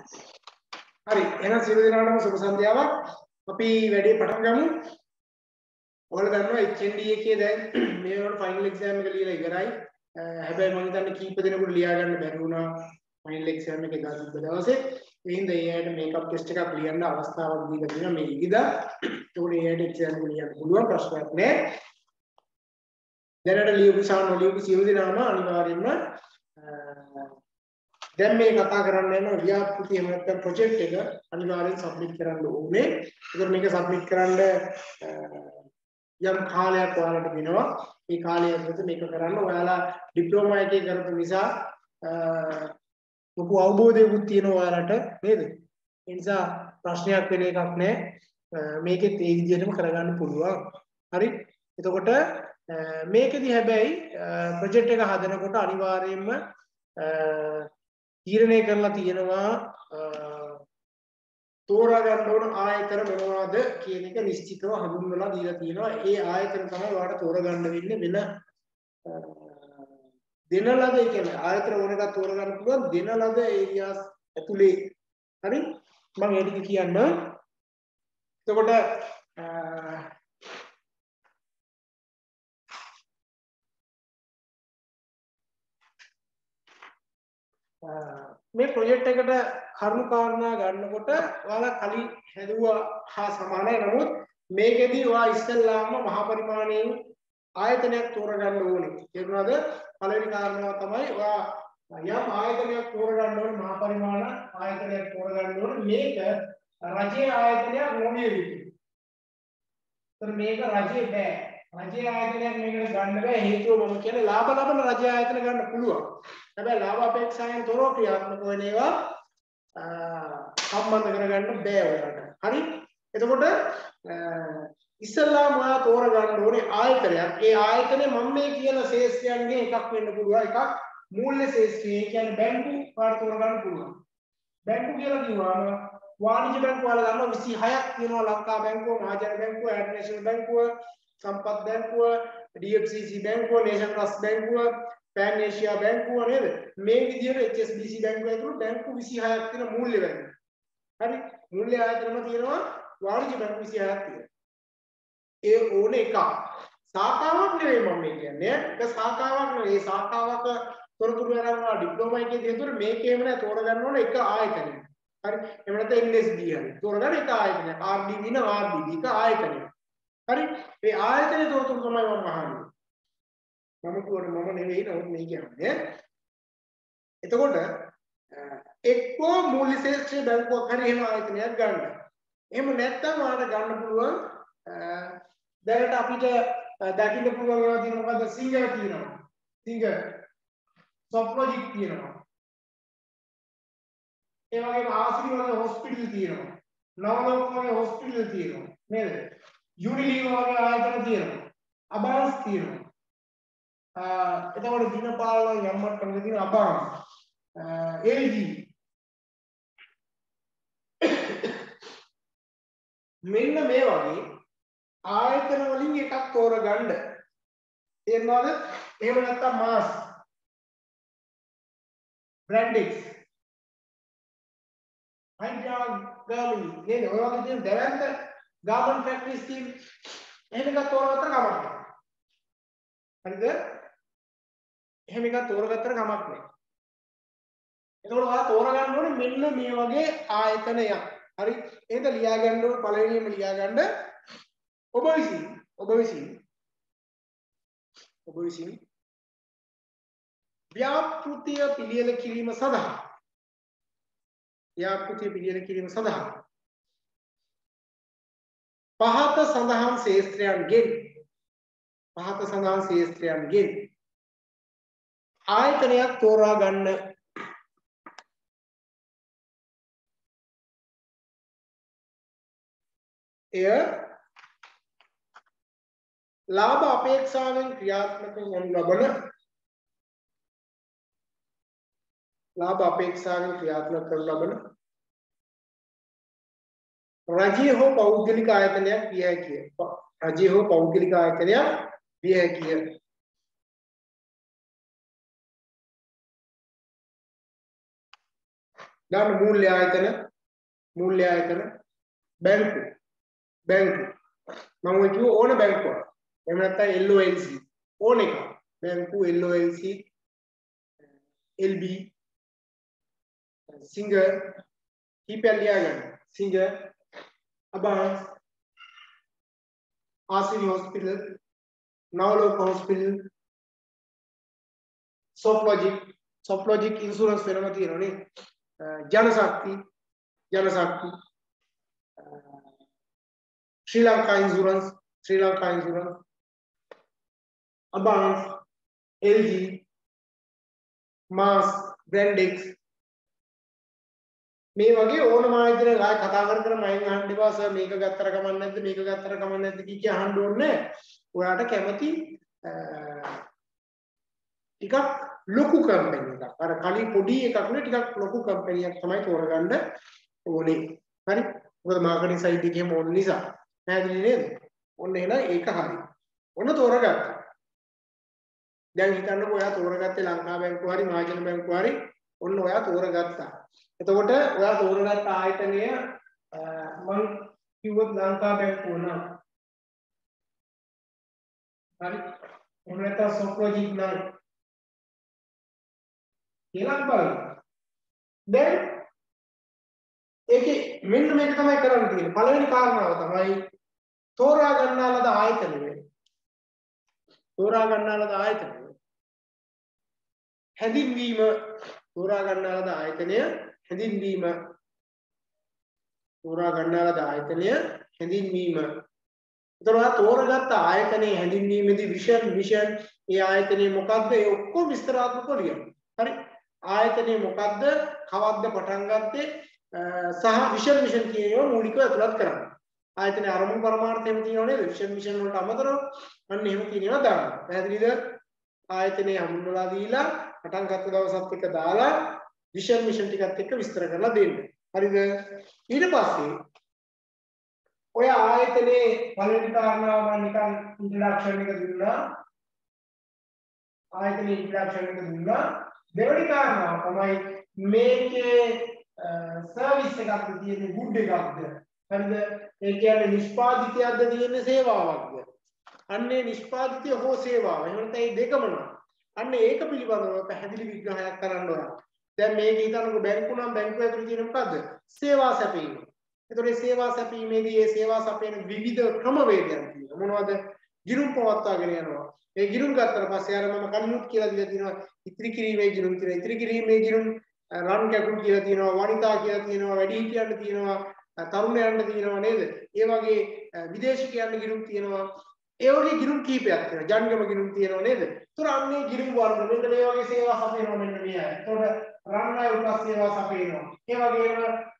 හරි එහෙනම් සියලු දෙනාටම සුබ සන්ධ්‍යාවක්. අපි වැඩේ පටන් ගමු. ඔයාලා දන්නවා HND එකේ දැන් මේ වගේ ෆයිනල් එක්සෑම් එක ලියලා ඉවරයි. හැබැයි මම හිතන්නේ කීප දෙනෙකුට ලියා ගන්න බැරි වුණා ෆයිනල් එක්සෑම් එකේ දාසික දවසේ. ඒ හින්දා ඒ ඇයිට මේකප් ටෙස්ට් එකක් ලියන්න අවස්ථාවක් දීලා තියෙනවා මේ ඉරිදා. ඒකට ඒ ඇයිට එක්සෑම් එක ලියන්න පුළුවන් ප්‍රශ්නයක් නෑ. දැනට ලියපු ලියපු සියලු දෙනාම අනිවාර්යයෙන්ම දැන් මේ කතා කරන්න යන ව්‍යාපෘති එහෙම නැත්නම් ප්‍රොජෙක්ට් එක අනිවාර්යෙන් සබ්මිට් කරන්න ඕනේ. ඒකට මේක සබ්මිට් කරන්න යම් කාලයක් ඔයාලට දෙනවා. මේ කාලය ඇතුළත මේක කරන්න ඔයාලා ඩිප්ලෝමා එකේ කරපු නිසා ලොකු අවබෝධයකුත් තියෙනවා ඔයාලට නේද? ඒ නිසා ප්‍රශ්නයක් වෙන එකක් නෑ. මේකෙත් ඒ විදිහටම කරගන්න පුළුවන්. හරි? එතකොට මේකෙදි හැබැයි ප්‍රොජෙක්ට් එක හදනකොට අනිවාර්යයෙන්ම තීරණය කරලා තියෙනවා තෝරා ගන්න ඕන ආයතන මොනවද කියන එක නිශ්චිතව හඳුන්වලා දීලා තියෙනවා. ඒ ආයතන තමයි ඔයාලට තෝරගන්න වෙන්නේ වෙන දෙන ලද ඒ කියන්නේ ආයතන ඕන එකක් තෝරගන්න පුළුවන් දෙන ලද ඒරියාස් ඇතුලේ. හරි? මම ඒ ටික කියන්න. එතකොට මේ ප්‍රොජෙක්ට් එකට කරුණු කාරණා ගන්නකොට ඔයාලා කලින් හැදුවා හා සමානයි. නමුත් මේකෙදි ඔයා ඉස්සෙල්ලාම මහා පරිමාණයෙන් ආයතනයක් තෝරගන්න ඕනේ. තේරුණාද? පළවෙනි කාරණාව තමයි ඔයා යම් ආයතනයක් තෝරගන්න ඕනේ මහා පරිමාණ ආයතනයක් තෝරගන්න ඕනේ. මේක රජයේ ආයතනයක් නොවිය යුතුයි. ඒතර මේක රජයේ බෑ. රජයේ ආයතනයක් මේකට ගන්න බෑ. හේතුව මම කියන්නේ ලාභ ලබන රජයේ ආයතන ගන්න පුළුවන්. හැබැයි ලාභ අපේක්ෂාවෙන් තොරව ක්‍රියාත්මක වෙන ඒවා සම්බන්ධ කරගන්න බෑ ඔයාලට. හරි? එතකොට ඉස්සල්ලාම ඔයා තෝරගන්න ඕනේ ආයතනයක්. ඒ ආයතනේ මම මේ කියන ශේෂ්ත්‍රයන්ගේ එකක් වෙන්න පුළුවන්. එකක් මූල්‍ය ශේෂ්ත්‍රය. ඒ කියන්නේ බැංකු ඔයාලට තෝරගන්න පුළුවන්. බැංකු කියලා කිව්වම වාණිජ්‍ය බැංකු වල ගන්න 26ක් තියෙනවා. ලංකා බැංකුව, මහජන බැංකුව, ඇඩ්මිනිස්ට්‍රේෂන් බැංකුව, සම්පත් බැංකුව, DFCC බැංකුව, නේෂන් ට්‍රස්ට් බැංකුව, පැන් ඒෂියා බැංකුව නේද? මේ විදිහට HSBC බැංකුව ඇතුළු බැංකු 26ක් තියෙන මූල්‍ය බැංකු. හරි? මූල්‍ය ආයතනම තියෙනවා වාණිජ්‍ය බැංකු 26ක් තියෙනවා. ඒ ඕනේ එකක්. සාකාවක් නෙවෙයි මම කියන්නේ. ඒක සාකාවක් නෙවෙයි. සාකාවක තොරතුරු අරනවා ඩිප්ලෝමා එකේ තියෙන මේකේම නෑ තෝරගන්න ඕනේ එක ආයතනයක්. හරි? එහෙම නැත්නම් NSD හරි. තෝරගන්න එක ආයතනයක්. RDB න RDB එක ආයතනයක්. හරි? මේ ආයතනයේ තොරතුරු තමයි මම අහන්නේ. මම නෙවෙයි නමුත් මේ කියන්නේ. එතකොට එක්කෝ මූල්‍ය ශේෂ්ත්‍රයේ බැංකුවක් හරි එහෙම ආයතනයක් ගන්න. එහෙම නැත්නම් ඔයාලට ගන්න පුළුවන් දැනට අපිට දකින්න පුළුවන් ඒවා තියෙන මොකද්ද? සිංගල් තියෙනවා. සිංගල් සොෆ්ට්ලොජික් තියෙනවා. ඒ වගේම ආශිර්වාද හොස්පිටල් තියෙනවා. නවලෝක වගේ හොස්පිටල් තියෙනවා. නේද? යුනිලිවර් වගේ ආයතන තියෙනවා. අබාස් තියෙනවා. එතකොට දිනපාල යම්මත් කරන තියෙන අබාස් LG මෙන්න මේ වගේ ආයතන වලින් එකක් තෝරගන්න. තේරෙනවද? එහෙම නැත්නම් මාස් බ්‍රැන්ඩෙක්ස් හයිඩ්‍රා ගාමි නේද? ඔය වගේ තියෙන දැවැන්ත ගාමන් ෆැක්ටරිස් තියෙන එහෙම එකක් තෝරගත්ත කමක් නැහැ. හරිද? එහෙම එකක් තෝරගත්තට කමක් නැහැ. එතකොට ඔයා තෝරගන්න ඕනේ මෙන්න මේ වගේ ආයතනයක්. හරි? එහෙනම් ලියා ගන්න ඕනේ පළවෙනියෙන්ම ලියා ගන්න ඔබ විසින් ව්‍යාපෘතිය පිළියෙල කිරීම සඳහා පහත සඳහන් ශේෂ්ත්‍රයන්ගෙන් ආයතනයක් තෝරා ගන්න. එය ලාභ අපේක්ෂාවෙන් ක්‍රියාත්මක වනු ලබන රජයේ හෝ පෞද්ගලික ආයතනයක් විය හැකිය. දාන්න මූල්‍ය ආයතන බැංකු මම ඔය කිව්ව ඕන බැංකුවක් එහෙම නැත්නම් LOLC ඕන එක බැංකු LOLC LB සිංගර් කීපයක් ලියාගන්න Singer Abans Asiri hospital Nawaloka hospital Softlogic insurance වෙනම තියෙනවනේ Janashakthi Sri Lanka insurance Abans LG MAS Brandix මේ වගේ ඕනම ආයතනයක ආය කතා කර මයින් අහන්න එපා සර් මේක ගත්තර කමක් නැද්ද කිය අහන්න ඕනේ ඔයාට කැමති ටිකක් ලොකු කම්පැනි එකක් අර කලින් පොඩි එකක් නෙවෙයි ටිකක් ලොකු කම්පැනි එකක් තමයි තෝරගන්න ඕනේ හරි මොකද මාකටිං සයිට් එකේම ඕන නිසා පැහැදිලි නේද ඔන්න එහෙනම් ඒක හරි ඔන්න තෝරගත්තා දැන් හිතන්නකෝ ඔයා තෝරගත්තේ ලංකා බැංකුව හරි මහජන බැංකුව හරි ඔන්න ඔයා තෝරගත්තා එතකොට ඔයා තෝරගත්ත ආයතනය මම කිව්වොත් ලංකා බැංකුව නම් හරි ඔන්න නැත්නම් සොප්ලොජික් නම් කියලා බලන්න දැන් ඒකේ මෙන්න මේක තමයි කරන්න තියෙන්නේ පළවෙනි කාරණාව තමයි තෝරා ගන්නා ලද ආයතනය හැඳින්වීම තෝරා ගන්නා ලද ආයතනය හැඳින්වීම එතකොට තෝරගත්ත ආයතනයේ හැඳින්වීමේදී විෂන් ඒ ආයතනයේ මොකද්ද ඒ ඔක්කොම විස්තරාත්මකව ලියන්න හරි ආයතනයේ මොකද්ද කවද්ද පටන් ගත්තේ සහ විෂන් කියන ඒවා මූලිකව අතුලත් කරන්න ආයතනයේ අරමුණු පරමාර්ථ එහෙම තියෙනව නේද විෂන් වලට අමතරව අන්න එහෙම තියෙනවා දාන්න පැහැදිලිද ආයතනයේ හඳුන්වලා දීලා පටන් ගත්ත දවසත් එක දාලා විෂන් ටිකත් එක්ක විස්තර කරලා දෙන්න හරිද ඊට පස්සේ ඔය ආයතනයේ පළවෙනි කාරණාව මම නිකන් ඉන්ට්‍රොඩක්ෂන් එක දුන්නා දෙවෙනි කාරණාව තමයි මේකේ සර්විස් එකක් තියෙන්නේ ගුඩ් එකක්ද හරිද ඒ කියන්නේ නිෂ්පාදිතයක්ද තියෙන්නේ සේවාවක්ද අන්නේ නිෂ්පාදිතය හෝ සේවාව එහෙම නැත්නම් මේ දෙකම නම් අන්න ඒක පිළිබඳව පැහැදිලි විග්‍රහයක් කරන්න ඕන දැන් මේක හිතන්නකො බැංකු නම් බැංකුව ඇතුළේ තියෙන මොකද්ද සේවා සැපීම එතකොට මේ සේවා සැපීමේදී මේ සේවා සැපේන විවිධ ක්‍රමවේදයන් තියෙනවා මොනවද ගිණුම් පවත්වාගෙන යනවා ඒ ගිණුම් ගත්තට පස්සේ අර මම කලිනුත් කියලා දීලා තියෙනවා ඉතිරි කිරීමේ ගිණුම් තියෙනවා ඉතිරි කිරීමේ ගිණුම් රන් කැකුල් කියලා තියෙනවා වනිතා කියලා තියෙනවා වැඩිහිටියන්ට තියෙනවා තරුණයන්ට තියෙනවා නේද ඒ වගේ විදේශිකයන්ට ගිණුම් තියෙනවා ඒ වගේ ගිණුම් කීපයක් තියෙනවා ජංගම ගිණුම් තියෙනවා නේද ඒතර අන්නේ ගිණුම් වර්ග මෙන්න මේ වගේ සේවා සපයනවා මෙන්න මේ අය ඒතකොට රන් අය උපස් සේවා සපයනවා ඒ වගේම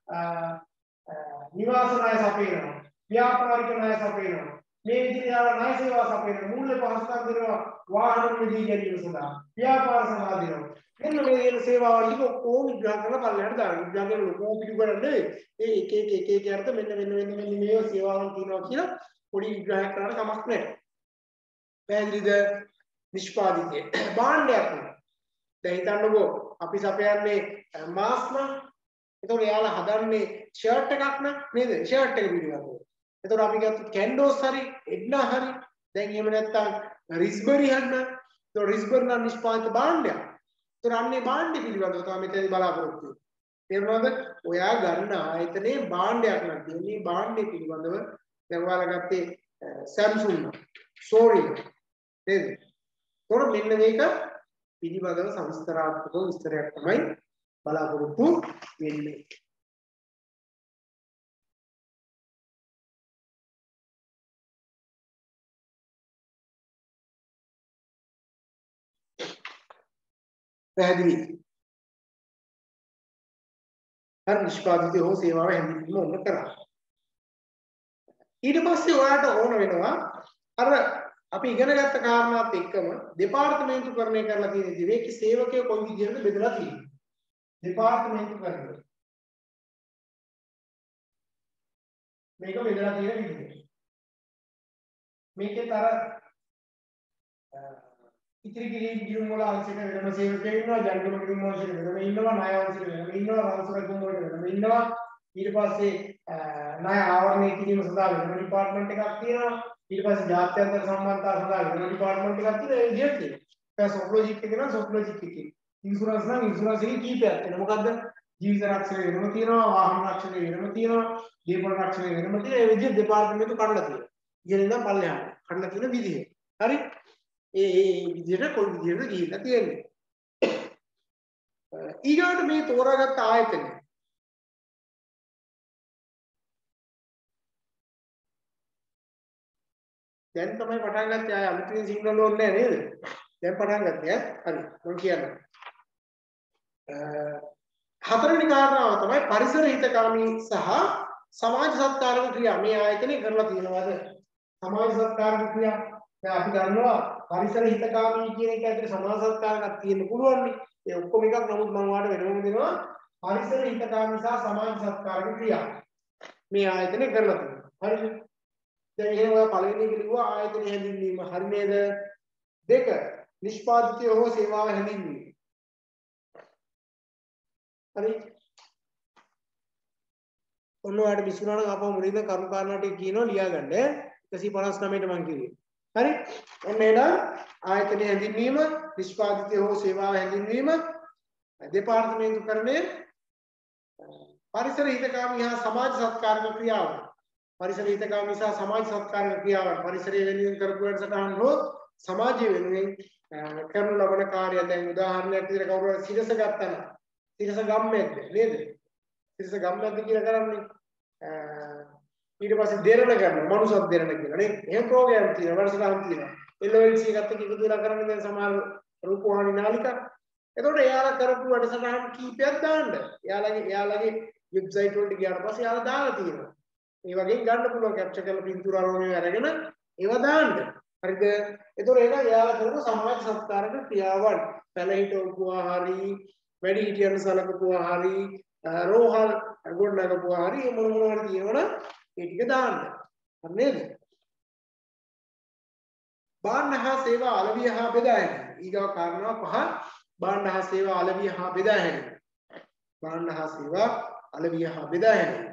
නිවාස ණය සපයනවා ව්‍යාපාරික ණය සපයනවා මේ විදිහට ණය සේවා සපයනවා මූල්‍ය පහසුකම් දෙනවා වාහන මිලදී ගැනීම සඳහා ව්‍යාපාර සඳහා දෙනවා මෙන්න මේ කියන සේවාවල් ටික ඔක්කොම විග්‍රහ කරලා පල්ලෙහාට දාන්න විග්‍රහ කරන ලොකෝ පිටු කරන්නේ ඒ එක අර්ථ මෙන්න මේ සේවාවන් තියෙනවා කියලා පොඩි විග්‍රහයක් කරන්න කමක් නැහැ පැහැදිලිද නිෂ්පාදිතය භාණ්ඩයක් දැන් හිතන්නකෝ අපි සපයන්නේ මාස් නම් එතකොට එයාලා හදන්නේ ෂර්ට් එකක් නේද ෂර්ට් එක පිළිබඳව එතකොට අපි ගත්තොත් කැන්ඩෝස් හරි එඩ්නා හරි දැන් එහෙම නැත්නම් රිස්බරි හන්න එතකොට රිස්බර් නම් නිෂ්පාදිත භාණ්ඩයක් එතකොට අන්නේ භාණ්ඩ පිළිබඳව තමයි මෙතනදී බලාපොරොත්තු වෙන්නේ තේරුණාද ඔයා ගන්න ආයතනයේ භාණ්ඩයක් නම් තියෙන්නේ භාණ්ඩේ පිළිබඳව දැන් ඔයාලා ගත්තේ Samsung Sony නේද එතකොට මෙන්න මේක පිළිබඳව සවිස්තරාත්මක විස්තරයක් තමයි බලාපොරොත්තු වෙන්නේ පැහැදිලි හරි නිෂ්පාදිතය හෝ සේවාව හැඳින්වීම ඕන කරා ඊට පස්සේ ඔයාලට ඕන වෙනවා අර අපි ඉගෙන ගත්ත කාරණාත් එක්කම දෙපාර්තමේන්තුකරණය කරලා තියෙන මේකේ සේවකයෝ කොයි විදිහටද බෙදලා තියෙන්නේ දෙපාර්තමේන්තුකරණය මේක බෙදලා තියෙන විදිහ මේකේ තර ඉතිරි කිරීම වල අවශ්‍ය වෙනම සේවකයෙක් ඉන්නවා, ජංගම කිරීම අවශ්‍ය වෙනම ඉන්නවා, ණය අවශ්‍ය වෙනම ඉන්නවා, රන්සුරකම් වල වෙනම ඉන්නවා. ඊට පස්සේ ණය ආවරණය කිරීම සඳහා වෙනම ඩිපාර්ට්මන්ට් එකක් තියෙනවා. ඊට පස්සේ ජාත්‍යන්තර සම්බන්ධතා සඳහා වෙනම ඩිපාර්ට්මන්ට් එකක් තියෙනවා. ඒ විදිහට තියෙනවා. ඊට පස්සේ සොප්ලොජික් එක නම් සොප්ලොජික් එකේ. ඉන්ෂුරන්ස් නම් ඉන්ෂුරන්ස් එකේ කීපයක් තියෙනවා. මොකද්ද? ජීවිත රක්ෂණය වෙනම තියෙනවා, වාහන රක්ෂණය වෙනම තියෙනවා, දේපොළ රක්ෂණය වෙනම තියෙනවා. ඒ විදිහට දෙපාර්තමේන්තු කඩලා තියෙනවා. ඉහළින් ඉඳන් පල්ලෙහාට කඩලා තියෙන විදිහ. හරි? ඒ විදිහට කොයි විදිහටද ගිහිල්ලා තියෙන්නේ. ඊගොල්ලෝ මේ තෝරාගත්ත ආයතනය දැන් තමයි පටන් ගත්තේ. ආය අලුතින් සිග්නල් ඕනේ නැහැ නේද? දැන් පටන් ගත්තේ හරි මම කියන්නම්. හතරවෙනි කාරණාව තමයි පරිසර හිතකාමී සහ සමාජ සත්කාරක ක්‍රියා. මේ ආයතනේ කරලා තියෙනවද? සමාජ සත්කාරක ක්‍රියා. දැන් අපි දන්නවා පරිසර හිතකාමී කියන එක ඇතුලේ සමාජ සත්කාරකක් තියෙන්න පුළුවන් නේ. ඒ ඔක්කොම එකක් නමුත් මම ඔයාලට වෙනම දෙනවා පරිසර හිතකාමී සහ සමාජ සත්කාරක ක්‍රියා. මේ ආයතනේ කරලා තියෙනවා. හරිද? දැන් එහෙනම් ඔයා පළවෙනි එක ලිව්වා ආයතන හැඳින්වීම. හරි නේද? දෙක නිෂ්පාදිතය හෝ සේවාව හැඳින්වීම. හරි. ඔන්න ඔයාලට විශ්ුණා නම් අපව මුලින්ම කරුණු කාරණා ටික කියනවා ලියාගන්න. 159ට මම කිව්වේ. හරි. ඔන්න එහෙනම් ආයතන හැඳින්වීම, නිෂ්පාදිතය හෝ සේවාව හැඳින්වීම, දෙපාර්තමේන්තු කරන්නේ පරිසර හිතකාමී හා සමාජ සත්කාරක ක්‍රියාවන්. පරිසර හිතකාමී සහ සමාජ සත්කාරක ක්‍රියාවන් පරිසරය වෙනුවෙන් කරපු වැඩසටහන් හෝ සමාජය වෙනුවෙන් කරන ලබන කාර්යය. දැන් උදාහරණයක් විදිහට කවුරු හරි සිරස ගත්තා නම් සිරස ගම්මැද්ද නේද? සිරස ගම්මැද්ද කියලා කරන්නේ ඊට පස්සේ දෙරණ කරනවා මනුසත් දෙරණ කියලා නේ. එහෙම ප්‍රෝග්‍රෑම් තියෙනවා වැඩසටහන් තියෙනවා. LOLC එකත් එක්ක එකතු වෙලා කරන්නේ දැන් සමහර රූපවාහිනී නාලිකා. එතකොට එයාලා කරපු වැඩසටහන් කීපයක් දාන්න. එයාලගේ වෙබ්සයිට් වලට ගියාට පස්සේ එයාලා දාලා තියෙනවා. මේ වගේ ගන්න පුළුවන් කැප්චර් කරලා පින්තූර අරගෙන අරගෙන ඒවා දාන්න. හරිද? එතකොට ඒක එයාලා කරපු සමාජ සත්කාරක ක්‍රියාවන්. පැලහිට උපුවා හරි, වැඩි හිටියන් සලකපුවා හරි, රෝහල් ගොඩනගපුවා හරි මොන හරි තියෙනවනම් ඒ ටික දාන්න. හරි නේද? භාණ්ඩ හා සේවා අලවිය හා බෙදා හැරීම. ඊගා කාරණා පහ භාණ්ඩ හා සේවා අලවිය හා බෙදා හැරීම. භාණ්ඩ හා සේවා අලවිය හා බෙදා හැරීම.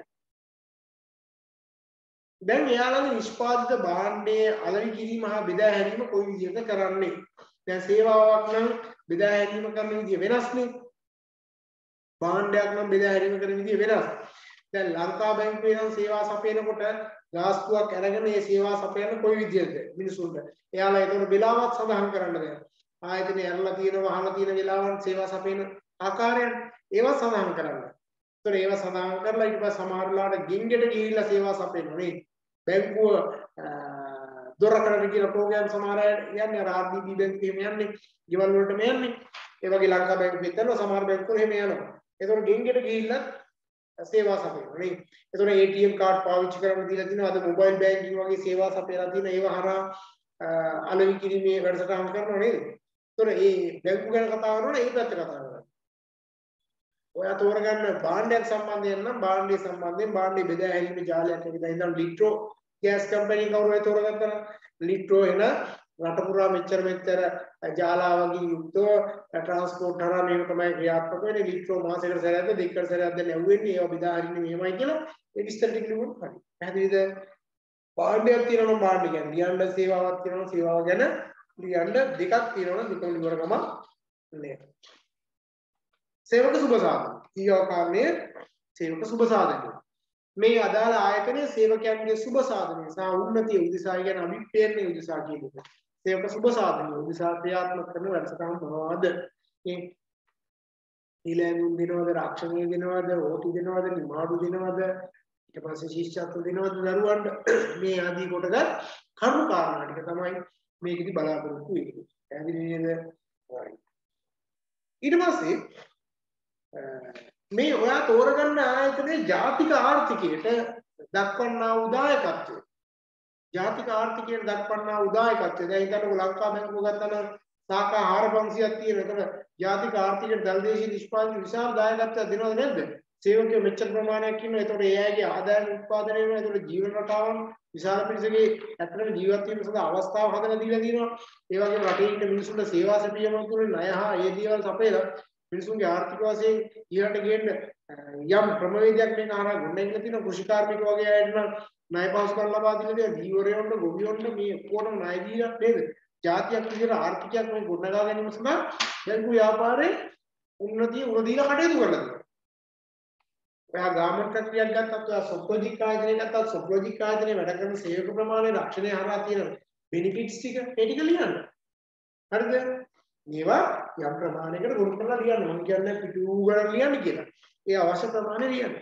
දැන් එයාලගේ නිෂ්පාදිත භාණ්ඩයේ අලෙවි කිරීම හා බෙදා හැරීම කොයි විදිහද කරන්නේ? දැන් සේවාවක් නම් බෙදා හැරීම කරන විදිය වෙනස්නේ. භාණ්ඩයක් නම් බෙදා හැරීම කරන විදිය වෙනස්. දැන් ලංකා බැංකුවේ නම් සේවා සපයනකොට ගාස්තුවක් අරගෙන ඒ සේවා සපයන්න කොයි විදිහද මිනිසුන්ට? එයාලා ඒතකොට වෙලාවත් සඳහන් කරන්න දෙනවා. ආයතනේ ඇරලා තියෙන වහලා තියෙන වෙලාවන් සේවා සපයන ආකාරයන් ඒවා සඳහන් කරන්න. ඒතකොට ඒවා සඳහන් කරලා ඊට පස්සේ සමහර වෙලාවට ගින්ගෙට ගිහිල්ලා සේවා සපයනවා නේ. බැංකුව දොරකඩට කියලා ප්‍රෝග්‍රෑම් සමහර අය යන්නේ RDB බැංකුව එහෙම යන්නේ ගෙවල් වලටම යන්නේ ඒ වගේ ලංකා බැංකුවෙත් කරනවා සමහර බැංකුවල එහෙම යනවා. ඒතකොට ගෙන්ගෙට ගිහිල්ලා සේවා සපයනවා නේ. ඒතකොට ATM කාඩ් පාවිච්චි කරන්න දීලා තිනවා අද මොබයිල් බැංකින් වගේ සේවා සපයලා තියෙන ඒවා හරහා අලෙවි කිරීමේ වැඩසටහන් කරනවා නේද? ඒතකොට මේ බැංකුව ගැන කතා කරනකොට ඒ පැත්ත කතා කරනවා. ඔයා තෝරගන්න භාණ්ඩයක් සම්බන්ධයෙන් නම් භාණ්ඩය සම්බන්ධයෙන් භාණ්ඩය බෙදා හැරීමේ ජාලයක් එකද ඉඳන් ලිට්‍රෝ ගෑස් කම්පැනි කවුරු හරි තෝරගත්තා නම් ලිට්‍රෝ එන රට පුරා මෙච්චර ජාලාවකින් යුක්තව ට්‍රාන්ස්පෝර්ට් හරහා මේක තමයි ක්‍රියාත්මක වෙන්නේ. ලිට්‍රෝ මාසෙකට සැරයක්ද දෙකකට සැරයක්ද නැවුවෙන්නේ ඒවා බෙදා හරින්නේ මෙහෙමයි කියලා ඒ විස්තර ටික ලියුවොත් හරි. පැහැදිලිද? භාණ්ඩයක් තියෙනවා නම් භාණ්ඩ ගැන ලියන්න, සේවාවක් තියෙනවා නම් සේවාව ගැන ලියන්න, දෙකක් තියෙනවා නම් දෙකම ලියවර ගම නෑ. සේවක සුබ සාධන. ඊයෝ කාරණේ සේවක සුබ සාධනය. මේ අදාළ ආයතනයේ සේවකයන්ගේ සුබ සාධනය සහ උන්නතිය උදෙසා කියන අභිප්‍රේරණය උදෙසා කියන එක. සේවක සුබ සාධනය උදෙසා ක්‍රියාත්මක කරන වැඩසටහන් මොනවාද? මේ ඊළඟුන් දිනවද, රක්ෂණය දිනවද, ඕටි දිනවද, නිමාඩු දිනවද, ඊට පස්සේ ශිෂ්‍යත්ව දිනවද දරුවන්ට මේ ආදී කොටගත් කරුණු කාරණා ටික තමයි මේකෙදි බලාපොරොත්තු වෙන්නේ. පැහැදිලි නේද? ඊට පස්සේ මේ ඔයා තෝරගන්න ආයතනයේ ජාතික ආර්ථිකයට දක්වන්නා වූ දායකත්වය. ජාතික ආර්ථිකයට දක්වන්නා වූ දායකත්වය. දැන් හිතන්නකෝ ලංකා බැංකුව ගත්තම සාඛා 400ක් තියෙන. එතන ජාතික ආර්ථිකයට දල්දේශීය නිෂ්පාදන විශාල දායකත්වයක් දෙනවද නැද්ද? සේවකයෝ මෙච්චර ප්‍රමාණයක් ඉන්නවා. ඒතකොට ඒ අයගේ ආදායම උත්පාදනය වෙනවා. ඒතකොට ජීවන රටාවන් විශාල පිරිසගේ ඇත්තටම ජීවත් වීම සඳහා අවස්ථාව හදලා දීලා තියෙනවා. ඒ වගේම රටේ ඉන්න මිනිසුන්ට සේවා සැපයීම තුළ ණය හා ඒ දේවල් සපයලා මිනිසුන්ගේ ආර්ථික වශයෙන් ඊළඟට ගේන්න යම් ක්‍රමවේදයක් මේක හරහා ගොඩනැගිලා තියෙනවා. කෘෂි කාර්මික වගේ අයට නම් ණය පහසුකම් ලබා දීලා තියෙනවා. දීවරයන්ට ගොවියන්ට මේ ඔක්කොටම ණය දීලා නේද? ජාතියක් විදිහට ආර්ථිකයක් මේ ගොඩනගා ගැනීම සඳහා බැංකු ව්‍යාපාරයේ උන්නතිය උන දීලා කටයුතු කරලා තියෙනවා. ඔයා ගාමන්ට් ප්‍රක්‍රියාවක් ගත්තත් ඔයා සොප්ලොජික් ආයතනය ගත්තත් සොප්ලොජික් ආයතනයේ වැඩ කරන සේවක ප්‍රමාණය රක්ෂණය හරහා තියෙන බෙනිෆිට්ස් ටික ඒ ටික ලියන්න. හරිද? මේවා යම් ප්‍රමාණයකට ගොනු කරලා ලියන්න. මම කියන්නේ පිටු ගණන් ලියන්න කියලා. ඒ අවශ්‍ය ප්‍රමාණය ලියන්න.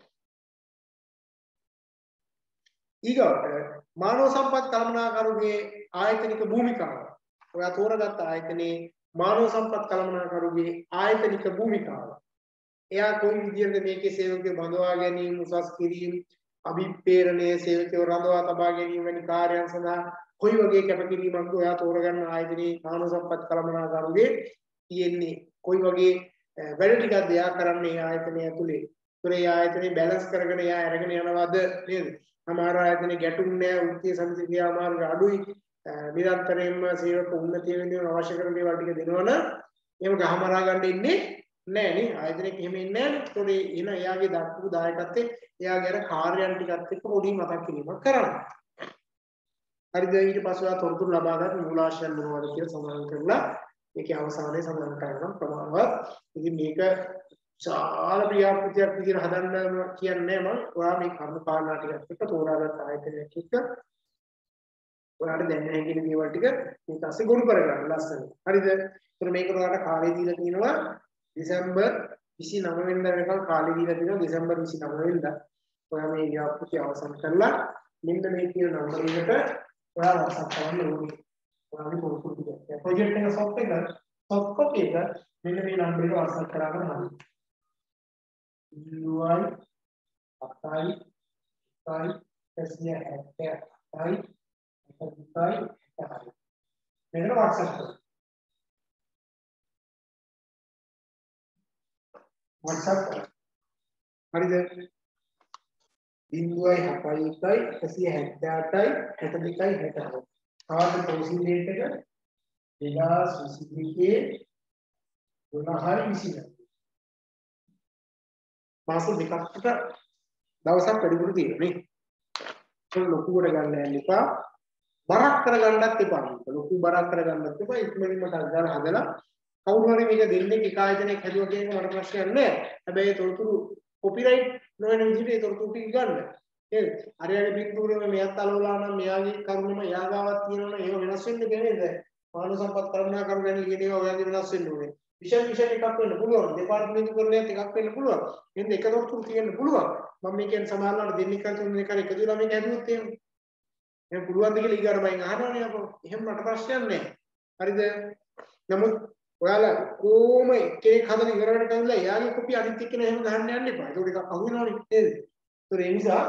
ඊගොට මානව සම්පත් කළමනාකරුගේ ආයතනික භූමිකාව. ඔයා තෝරගත්ත ආයතනයේ මානව සම්පත් කළමනාකරුගේ ආයතනික භූමිකාව. එයා කොයි විදිහටද මේකේ සේවකයෝ බඳවා ගැනීම, උසස් කිරීම, අභිප්‍රේරණය, සේවකයෝ රඳවා තබා ගැනීම වැනි කාර්යයන් සඳහා කොයි වගේ කැපකිරීමක්ද ඔයා තෝරගන්න ආයතනයේ මානව සම්පත් කළමනාකරුගේ තියෙන්නේ? කොයි වගේ වැඩ ටිකක්ද එයා කරන්නේ ආයතනය ඇතුලේ? ඒතර ඒ ආයතනේ බැලන්ස් කරගෙන එයා අරගෙන යනවද නේද? සමහර ආයතනේ ගැටුම් නැහැ, වෘත්තීය සමිති ක්‍රියාමාර්ග අඩුයි, නිරන්තරයෙන්ම සේවක උන්නතිය වෙනුවෙන් අවශ්‍ය කරන දේවල් ටික දෙනවනම් එහෙම ගහමරා ගන්න ඉන්නේ නෑ නේ. ආයතනයක් එහෙම ඉන්නේ නෑ. ඒතකොට එන එයාගේ දක්වපු දායකත්වයේ එයාගේ අර කාර්යයන් ටිකත් එක්ක පොඩි මතක් කිරීමක් කරන්න. හරිද? ඊට පස්සේ ඔයා තොරතුරු ලබා ගන්න මූලාශ්‍රයන් මොනවද කියලා සඳහන් කරලා ඒකේ අවසානයේ සඳහන් කරනවා ප්‍රමාණවත්. ඉතින් මේක විශාල ප්‍රියාපෘතියක් විදිහට හදන්න කියන්නේ මම. ඔයා මේ කර්ම කාරණා ටිකත් එක්ක තෝරාගත්ත ආයතනයක් එක්ක ඔයාලට දැනෙන හැකින දේවල් ටික මේක ඇස්සේ ගොනු කරගන්න ලස්සන. හරිද? ඒතර මේක ඔයාලට කාලය දීලා තියෙනවා දෙසැම්බර් 29 වෙනිදා වෙනකල් කාලය දීලා තියෙනවා. දෙසැම්බර් 29 වෙනිදා ඔයා මේ ව්‍යාපෘතිය අවසන් කරලා මෙන්න මේ කියන නම්බර් එකට ඔයා WhatsApp කරන්න ඕනේ. ඔයාගේ තොරතුරු ටික. ප්‍රොජෙක්ට් එක සොෆ්ට් කොපි එක මෙන්න මේ නම්බර් එකට WhatsApp කරාම හරියි. UI 7යි 7යි 170යි 7යි මෙන්න WhatsApp කරලා WhatsApp හරිද? 0.71යි 178යි 62යි 66. කාර්ය ප්‍රොසීජර් එක 2022 12යි 29. මාස දෙකකට දවසක් වැඩිපුර තියෙනවා නේ. ඒක ලොකුවට ගන්න යන්න එපා. බරක් කරගන්නත් එපා. ලොකු බරක් කරගන්නත් එපා. ඉක්මනින්ම දාලා හදලා කවුරු හරි මේක දෙන්නේ එක ආයතනයක් හැදුවා කියන එක මට ප්‍රශ්නයක් නෑ. හැබැයි ඒ තොරතුරු කොපිරයිට් නොවන විදිහට ඒ තොරතුරු ටික ගන්න. නේද? හරියට පිටුරේ මෙයාත් අලවලා නම් මෙයාගේ කරුණම යාගාවක් තියෙනවනේ ඒව වෙනස් වෙන්නේ නේද? මානව සම්පත් කළමනාකරු ගැන ලියන ඒවා ඔයාගේ වෙනස් වෙන්න ඕනේ. විෂය එකක් වෙන්න පුළුවන්. දෙපාර්තමේන්තු කරලයක් එකක් වෙන්න පුළුවන්. මෙන්න එක තොරතුරු තියෙන්න පුළුවන්. මම මේ කියන්නේ සමහරවල් දෙන්නෙක් අතර තුනෙක් අතර එකතු වෙලා මේක හැදුවොත් එහෙම. එහෙනම් පුළුවන්ද කියලා ඊගාට මයින් අහනවනේ අපෝ. එහෙම මට ප්‍රශ්නයක් නෑ. හරිද? නමුත් ඔයාලා කොහොම කෙනෙක් හදලා ඉවර වෙනකන් ඉඳලා එයාගේ කොපිය අනිත් එක්කෙනා එහෙම ගහන්න යන්න එපා. ඒක ටිකක් අහු වෙනවනේ නේද? ඒතර ඒ නිසා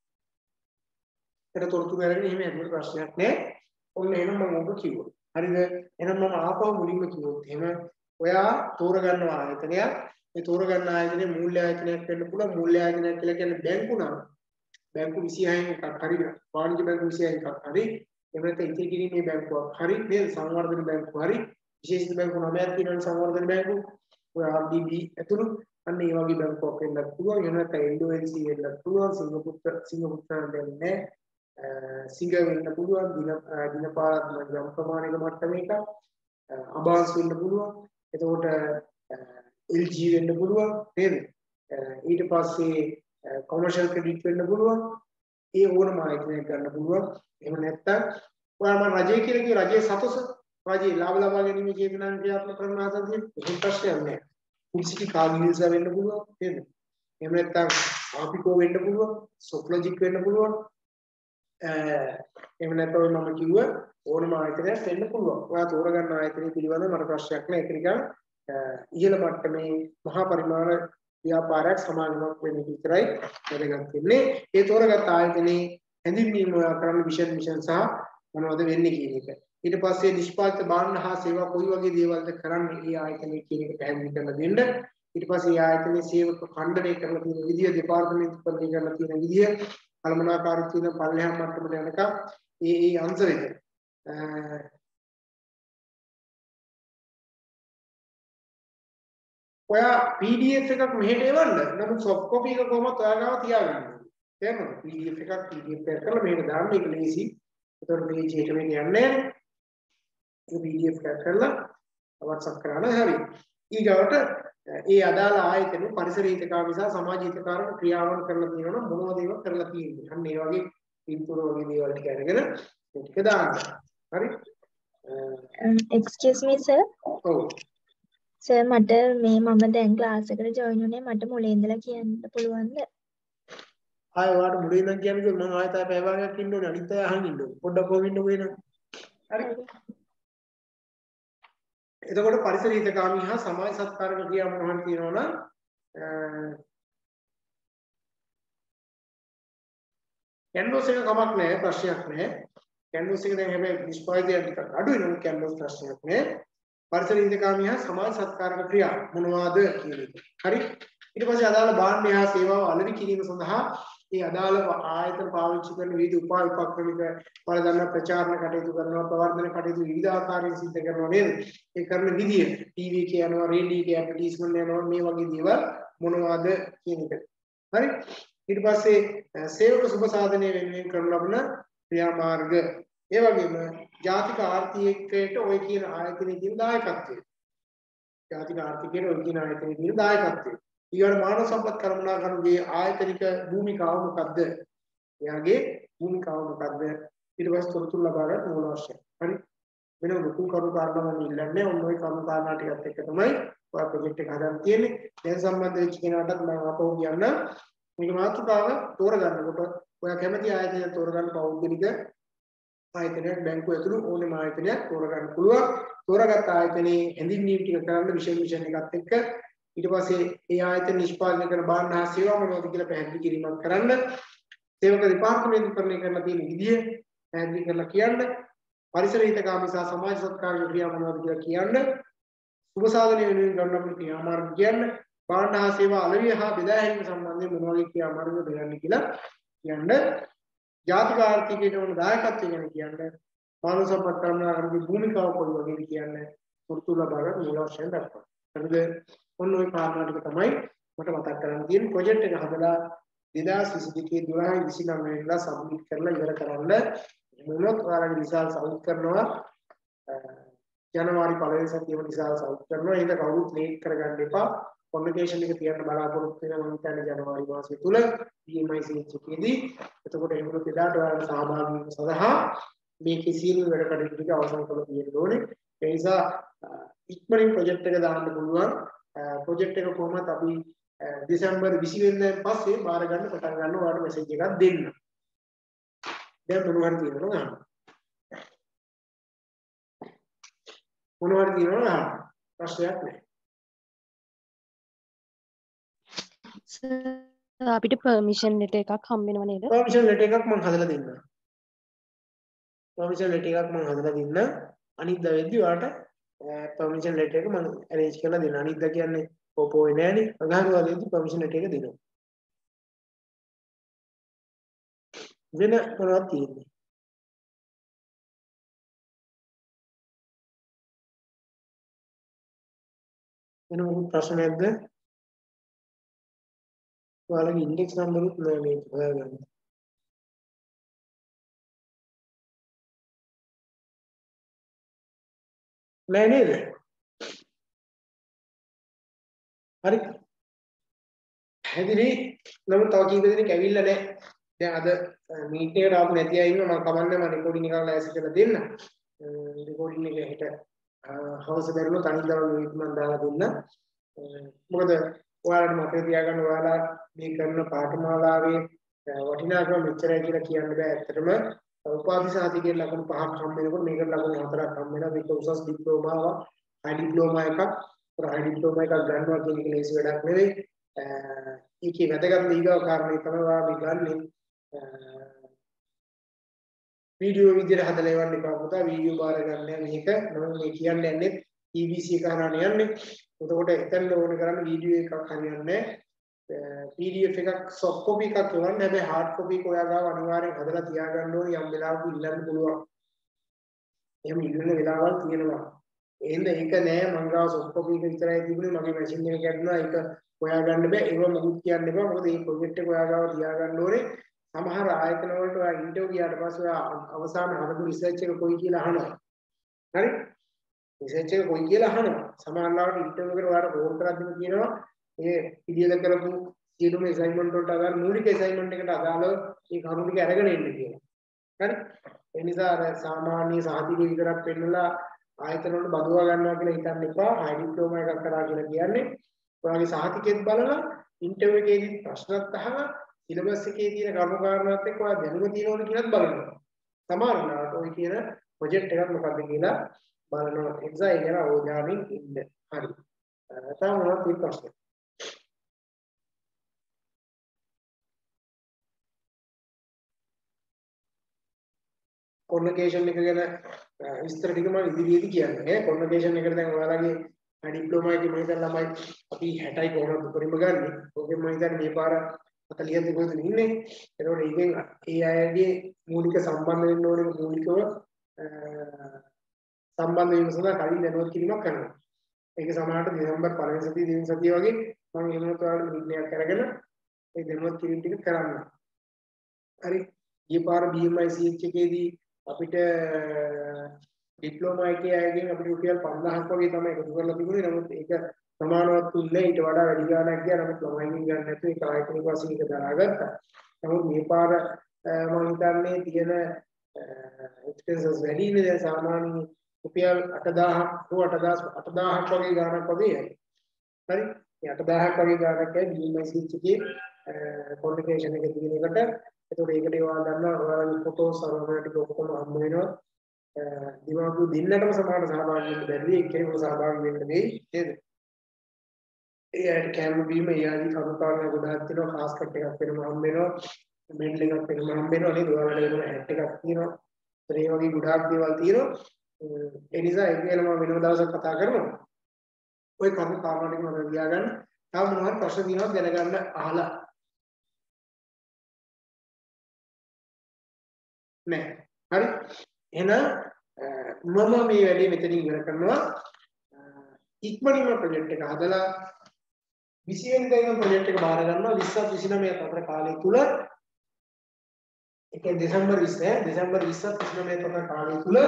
ඒකට තොරතුරු අරගෙන එහෙම හැදුවට ප්‍රශ්නයක් නෑ. ඔන්න එහෙනම් මම ඔබ කිව්වා. හරිද? එහෙනම් මම ආපහු මුලින්ම කිව්වොත් එහෙම ඔයා තෝරගන්නවා ආයතනයක්. ඒ තෝරගන්න ආයතනයේ මූල්‍ය ආයතනයක් වෙන්න පුළුවන්. මූල්‍ය ආයතනයක් කියලා කියන්නේ බැංකු නම් බැංකු 26න් එකක් හරි වාණිජ්‍ය බැංකු 26න් එකක් හරි එහෙම නැත්නම් ඉතිරි කිරීමේ බැංකුවක් හරි නේද? සංවර්ධන බැංකුව හරි විශේෂිත බැංකු 9ක් තියෙනවා සංවර්ධන බැංකු. ඔය RDB ඇතුළු අන්න ඒ වගේ බැංකුවක් වෙන්නත් පුළුවන්. එහෙම නැත්නම් LOLC වෙන්නත් පුළුවන්. සිංගප්පූර් දෙන්නේ සිංග වෙන්න පුළුවන්. දිනපාරක් යම් ප්‍රමාණයක මට්ටමක අබාස් වෙන්න පුළුවන්. එතකොට LG වෙන්න පුළුවන් නේද? ඊට පස්සේ කොමර්ෂල් ක්‍රෙඩිට් වෙන්න පුළුවන්. ඒ ඕනම ආයතනයක් ගන්න පුළුවන්. එහෙම නැත්නම් ඔයාලා රජය කියලා කිය රජයේ සතොස රජයේ ලාභ ලබා ගැනීම චේතනාවෙන් ක්‍රියාත්මක කරන ආසන්තිය එහෙම ප්‍රශ්නයක් නැහැ. කුසිටි කාගිල්ස වෙන්න පුළුවන් නේද? එහෙම නැත්නම් ආපිකෝ වෙන්න පුළුවන්. සොක්ලොජික් වෙන්න පුළුවන්. එහෙම නැත්නම් මම කිව්ව ඕනම ආයතනයක් වෙන්න පුළුවන්. ඔයා තෝරගන්න ආයතනය පිළිබඳව මට ප්‍රශ්නයක් නැහැ. ඒක නිකන් ඉහළ මට්ටමේ මහා පරිමාණ ව්‍යාපාරයක් සමානමක් වෙන විතරයි වැදගත් වෙන්නේ. ඒ තෝරගත් ආයතනයේ හැඳින්වීම කරන මිෂන් සහ මොනවද වෙන්නේ කියන එක. ඊට පස්සේ නිෂ්පාදිත භාණ්ඩ හා සේවා කොයි වගේ දේවල්ද කරන්නේ ඒ ආයතනයේ කියන එක පැහැදිලි කරලා දෙන්න. ඊට පස්සේ ආයතනයේ සේවක ඛණ්ඩනය කරලා තියෙන විදිය දෙපාර්තමේන්තු පරිදි කරලා තියෙන විදිය කළමනාකාරීත්වය ඉඳන් පල්ලෙහා මට්ටමට යනකම් ඒ අංශ වෙද ඔයා PDF එකක් මෙහෙට එවන්න නමුත් soft copy එක කොහොමද ඔයා ගාව තියාගන්න ඕනේ තේරෙනවද PDF එකක් PDF එක කරලා මෙහෙට දාන්න ඒක ලේසි ඒතකොට මේ චේට වෙන්නේ යන්නේ ඒ PDF එකක් කරලා WhatsApp කරලා හරි ඊගවට ඒ අදාළ ආයතන පරිසර හිතකාම නිසා සමාජ හිතකාරක ක්‍රියාවන් කරලා තියෙනවා නම් මොනවද ඒවා කරලා තියෙන්නේ අන්න ඒ වගේ පින්තූර වගේ දේවල් ටික අරගෙන ටික දාන්න හරි excuse me sir ඔව් සර් මට මේ මම දැන් ක්ලාස් එකට ජොයින් වුණේ මට මුලින් ඉඳලා කියන්න පුළුවන්ද? ආයෙ ඔයාලට මුලින් ඉඳන් කියන්නේ මම ආයෙත් පැය භාගයක් ඉන්න ඕනේ අනිත් අය අහන් ඉන්න ඕනේ පොඩ්ඩක් කොහොම ඉන්නකෝ එන හරි එතකොට පරිසර හිතකාමී හා සමාජ සත්කාරක ක්‍රියා මොනවද කියනවනම් කැන්වස් එක කමක් නැහැ ප්‍රශ්නයක් නැහැ කැන්වස් එක දැන් හැබැයි නිෂ්පාදනය ටිකක් අඩු වෙනවා කැන්වස් ප්‍රශ්නයක් නැහැ පරිසර හිතකාමී හා සමාජ සත්කාරක ක්‍රියා මොනවාද කියන එක. හරි. ඊට පස්සේ අදාළ භාණ්ඩ හා සේවාව අලෙවි කිරීම සඳහා මේ අදාළ ආයතන පාවිච්චි කරන විවිධ උපක්‍රමික වලදන්න ප්‍රචාරණ කටයුතු කරනවා ප්‍රවර්ධන කටයුතු විවිධ ආකාරයෙන් සිදු කරනවා නේද? ඒ කරන විදිය ටීවී එක යනවා රේඩියෝ එක ඇඩ්වර්ටයිස්මන්ට් යනවා මේ වගේ දේවල් මොනවාද කියන එක. හරි. ඊට පස්සේ සේවක සුබ සාධනය වෙනුවෙන් කරන ලබන ක්‍රියාමාර්ග ඒ වගේම ජාතික ආර්ථිකයට ඔය කියන ආයතනයේ තියෙන දායකත්වය. ජාතික ආර්ථිකයට ඔය කියන ආයතනයේ තියෙන දායකත්වය. ඊළඟ මානව සම්පත් කළමනාකරණයේ ආයතනික භූමිකාව මොකද්ද? එයාගේ භූමිකාව මොකද්ද? ඊට පස්සේ තොරතුරු ලබා ගන්න ඕන අවශ්‍යයි. හරි. වෙන ලොකු කරුණු කාරණාවක් ඉල්ලන්නේ ඔන්න ඔය කරුණු කාරණා ටිකත් එක්ක තමයි ඔය ප්‍රොජෙක්ට් එක හදන්න තියෙන්නේ. දැන් සම්බන්ධ වෙච්ච කෙනාටත් මම අපෝ කියන්න මේක මාතෘකාව තෝරගන්නකොට ඔයා කැමති ආයතනය තෝරගන්න පෞද්ගලික ආයතනයක් බැංකුව ඇතුළු ඕනෑම ආයතනයක් තෝරගන්න පුළුවන්. තෝරාගත් ආයතනයේ හැඳින්වීම ටික කරන්න විෂය එකත් එක්ක ඊට පස්සේ ඒ ආයතන නිෂ්පාදනය කරන භාණ්ඩ හා සේවා මොනවද කියලා පැහැදිලි කිරීමක් කරන්න. සේවක දෙපාර්තමේන්තු කරන තියෙන විදිය පැහැදිලි කරලා කියන්න. පරිසර හිතකාමී සහ සමාජ සත්කාරක ක්‍රියා මොනවද කියලා කියන්න. සුබ සාධනය වෙනුවෙන් ගන්න ක්‍රියාමාර්ග කියන්න. භාණ්ඩ හා සේවා අලෙවිය හා බෙදා හැරීම සම්බන්ධයෙන් මොන වගේ ක්‍රියාමාර්ග දෙන්නේ කියලා කියන්න. ජාතික ආර්ථිකයට වන දායකත්වය ගැන කියන්න. මානව සම්පත් කළමනාකරණයේ භූමිකාව කොයි වගේද කියන්න. තොරතුරු ලබා ගන්න මූල වශයෙන් දක්වනවා. හරිද? ඔන්න ඔය කාරණා ටික තමයි මට මතක් කරගන්න තියෙන ප්‍රොජෙක්ට් එක හදලා 2022 12 29 වෙනිදා සබ්මිට් කරලා ඉවර කරන්න. මොනොත් ඔයාලගේ රිසල්ට් අවුට් කරනවා. ජනවාරි පළවෙනි සතියේම රිසල්ට් අවුට් කරනවා. ඒක කවුරුත් ලේට් කරගන්න එපා. කොමියුනිකේෂන් එක තියන්න බලාපොරොත්තු වෙනවා මම හිතන්නේ ජනවාරි මාසය තුල PMI එකේදී. එතකොට ඒගොල්ලෝ එදාට ඔයාලා සහභාගී වීම සඳහා මේකේ සියලු වැඩ කටයුතු ටික අවසන් කරලා තියෙන්න ඕනේ. ඒ නිසා ඉක්මනින් ප්‍රොජෙක්ට් එක දාන්න පුළුවන්. ප්‍රොජෙක්ට් එක කොහොමද අපි දෙසැම්බර් 20 වෙනිදාන් පස්සේ බාර ගන්න පටන් ගන්න ඔයාලට මෙසේජ් එකක් දෙන්න. දැන් මොනවද තියෙනවද ගන්න. මොනවද තියෙනවද ගන්න. ප්‍රශ්නයක් නැහැ. අපිට පර්මිෂන් ලෙටර් එකක් හම්බ වෙනව නේද? පර්මිෂන් ලෙටර් එකක් මම හදලා දෙන්නම්. පර්මිෂන් ලෙටර් එකක් මම හදලා දෙන්න. අනිද්දා වෙද්දි ඔයාලට පර්මිෂන් ලෙටර් එක මම arrange කරලා දෙන්න. අනිද්දා කියන්නේ පොපෝේ නෑනේ. අඟහරුවා වෙද්දි පර්මිෂන් ලෙටර් එක දෙනවා. වෙන මොනවද තියෙන්නේ? වෙන මොකක් ප්‍රශ්න නැද්ද? ඔයාලගේ ඉන්ඩෙක්ස් නම්බරුත් නෑ මේක හොයාගන්න. නෑ නේද? හරි. හැදිරි නමුත් තව කීප දෙනෙක් ඇවිල්ලා නෑ. දැන් අද මීටින් එකට ආපු නැති අය ඉන්නවා මම කමන්නේ මම රෙකෝඩින් එකක් ලෑස්ති කරලා දෙන්න. රෙකෝඩින් එක හෙට හවස දරුණු තනියම මම දාලා දෙන්න. මොකද ඔයාලට මතක තියාගන්න ඔයාලා මේ කරන පාඨමාලාවේ වටිනාකම මෙච්චරයි කියලා කියන්න බෑ. ඇත්තටම උපාධි සාතිකයේ ලකුණු 5ක් හම් වෙනකොට මේකට ලකුණු 4ක් හම් වෙනවා. මේක උසස් ඩිප්ලෝමාව, හයි ඩිප්ලෝමා එකක්, හයි ඩිප්ලෝමා එකක් ගන්නවා කියන එක ලේසි වැඩක් නෙවෙයි. ඒකේ වැදගත් ඊගාව කාරණේ තමයි ඔයා මේ ගන්නේ වීඩියෝ විදිහට හදලා එවන්න එපා පුතා. වීඩියෝ බාර ගන්න මේක මම මේ කියන්නේ TBC එක හරහා යන්නේ. එතකොට එතන ඕන කරන්නේ වීඩියෝ එකක් හරියන්නේ PDF එකක් soft copy එකක් එවන්න. හැබැයි hard copy එක ඔයා ගාව අනිවාර්යෙන් හදලා තියාගන්න ඕනේ යම් වෙලාවක ඉල්ලන්න පුළුවන්. එහෙම ඉල්ලන වෙලාවල් තියෙනවා. එහෙනම් ඒක නෑ මං ගාව soft copy එක විතරයි තිබුණේ මගේ මැෂින් එක කැඩුනා ඒක හොයාගන්න බෑ. ඒව මොකුත් කියන්න එපා. මොකද මේ ප්‍රොජෙක්ට් එක ඔයා ගාව තියාගන්න ඕනේ. සමහර ආයතන වලට ඔයා ඉන්ටර්විව් ගියාට පස්සේ ඔයා අවසාන හදපු රිසර්ච් එක කොයි කියලා අහනවා. හරි? රිසර්ච් එක කොයි කියලා අහනවා. සමහරවිට ඉන්ටර්විව් එකට ඔයාලට ෆෝන් කරලා දෙන්න කියනවා. ඒ පිළියෙල කරපු සියලුම අසයින්මන්ට් වලට අදාළ මූලික අසයින්මන්ට් එකට අදාළව මේ කරුණු ටික අරගෙන එන්න කියනවා. හරි? ඒ නිසා අර සාමාන්‍ය සාහිත්‍ය විතරක් පෙන්නලා ආයතන වලට බදවා ගන්නවා කියලා හිතන්න එපා. හයි ඩිප්ලෝමා එකක් කරා කියලා කියන්නේ ඔයාගේ සාහිත්‍යකෙත් බලලා ඉන්ටර්විව් එකේදී ප්‍රශ්නත් අහලා සිලබස් එකේ තියෙන කරුණු කාරණාත් එක්ක ඔයා දැනුම තියෙනවද කියලාත් බලනවා. සමහර වෙලාවට ඔය කියන ප්‍රොජෙක්ට් එකක් මොකද්ද කියලා බලනවා. එක්සා ඒ ගැන අවධානයෙන් ඉන්න. හරි. තව මොනවද තියෙන ප්‍රශ්න? කොන්වොකේෂන් එක ගැන විස්තර ටික මම ඉදිරියේදී කියන්නේ. කොන්වොකේෂන් එකට දැන් ඔයාලගේ ඩිප්ලෝමා එකේ මම හිතන ළමයි අපි 60යි කොහොමද උපරිම ගන්නෙ. ඕකෙන් මම හිතන්නේ මේ පාර 40ක් කොහෙද ඉන්නේ. ඒකෝට ඒකෙන් ඒ අයගේ මූලික සම්බන්ධ වෙන්න ඕනේ මූලිකව සම්බන්ධ වීම සඳහා කලින් දැනුවත් කිරීමක් කරනවා. ඒක සමහරට දෙසැම්බර් පළවෙනි සතිය දෙවෙනි සතිය වගේ මම එහෙමත් ඔයාලට නිර්ණයක් කරගෙන ඒ දැනුවත් කිරීම ටික කරන්න. හරි. ඊපාර BMICH එකේදී අපිට ඩිප්ලෝමා එකේ අයගෙන් අපිට රුපියල් 5000ක් වගේ තමයි එකතු කරලා තිබුණේ. නමුත් ඒක ප්‍රමාණවත් තුන්නේ ඊට වඩා වැඩි ගාණක් ගියා. නමුත් ළමයින් ගන්න නැතුව ඒක ආයතනික වශයෙන් ඒක දරාගත්තා. නමුත් මේ පාර මම හිතන්නේ තියෙන එක්ස්පෙන්සස් වැඩි නේ. දැන් සාමාන්‍ය රුපියල් 8000ක් හෝ 8000ක් වගේ ගාණක් වගේ යයි. හරි. මේ 8000ක් වගේ ගාණක් යයි BMICH එකේ කොන්වොකේෂන් එකේ තියෙන එකට. ඒතකොට ඒකට ඒවා ගන්නවා ඔයාලගේ ෆොටෝස් අරගෙන ටික ඔක්කොම හම්බ වෙනවා. දිවාපු දින්නටම සමාන සහභාගී වෙන්න බැරි එක්කෙනෙකුට සහභාගී වෙන්න වෙයි නේද? ඒ ඇයි කැමරා බීම ඒ ආදී කරුණාකාරණ ගොඩාක් තියෙනවා. ක්ලාස් කට් එකක් වෙනම හම්බ වෙනවා. මෙන්ඩල් එකක් වෙනම හම්බ වෙනවා නේද? ඔයාලට වෙනම හැට් එකක් තියෙනවා. ඒ වගේ ගොඩාක් දේවල් තියෙනවා. ඒ නිසා ඒක ගැන මම වෙනම දවසක් කතා කරනවා. ওই කරුණාකාරණ ටික මම ලියාගන්න. තව මොනවද ප්‍රශ්න තියෙනවද දැනගන්න අහලා. නෑ. හරි. එහෙනම් මම මේ වැඩේ මෙතනින් ඉවර කරනවා. ඉක්මනින්ම ප්‍රොජෙක්ට් එක හදලා 20 වෙනිදා ඉඳන් ප්‍රොජෙක්ට් එක බාර ගන්නවා. 20ත් 29ත් අතර කාලය තුල ඒ කියන්නේ දෙසැම්බර් 20 දෙසැම්බර් 20ත් 29ත් අතර කාලය තුල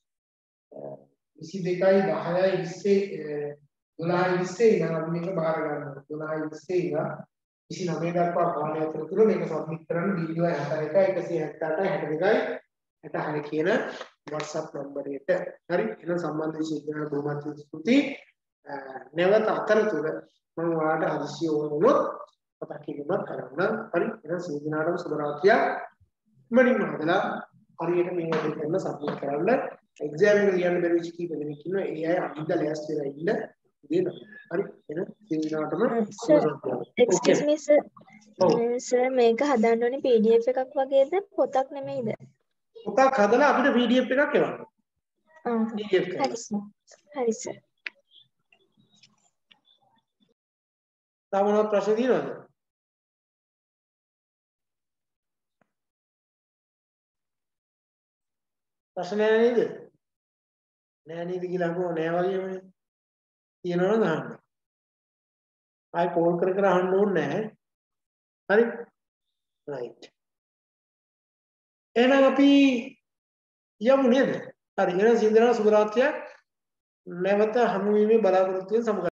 22යි 10යි 20 12යි 20 ඉඳන් අපි මේක බාර ගන්නවා. 12යි 20 ඉඳන් 29 දක්වා කාලය තුල මේක සබ්මිට් කරන්න වීඩියෝ 61 178 62යි 66 කියන WhatsApp නම්බර් එකට. හරි. එහෙනම් සම්බන්ධ විශේෂඥයන් බොහොමත් ස්තුතියි. නැවත අතරතුර මම ඔයාලට හදිසිය ඕන වුණොත් මතක් කිරීමක් කරන්න. හරි. එහෙනම් සිය දිනාටම සුබ රාත්‍රියක්. ඉක්මනින්ම හදලා හරියට මේ වැඩේ කරන්න සබ්මිට් කරන්න. එක්සෑම් එක ලියන්න බැරි වෙච්ච කීප දෙනෙක් ඉන්නවා. ඒ අය අනිද්ද ලෑස්ති වෙලා ඉන්න. දෙන්න. හරි. එහෙනම් සිය දිනාටම සුබ රාත්‍රියක්. excuse me sir. සර් මේක හදන්න ඕනේ PDF එකක් වගේද පොතක් නෙමෙයිද? පොතක් හදලා අපිට PDF එකක් එවන්න. PDF එකක්. හරි සර්. හරි සර්. තව මොනවද ප්‍රශ්න තියෙනවද? ප්‍රශ්න නෑ නේද? නෑ නේද කියලා අහුව නෑ වගේමනේ. තියෙනවද අහන්න. ආයි කෝල් කර කර අහන්න ඕනේ නෑ. හරි? රයිට්. එහෙනම් අපි යමු නේද? හරි. එහෙනම් සින්දරා සුබ රාත්‍රියක්. නැවත හමු වීමේ බලාපොරොත්තු වෙන සමග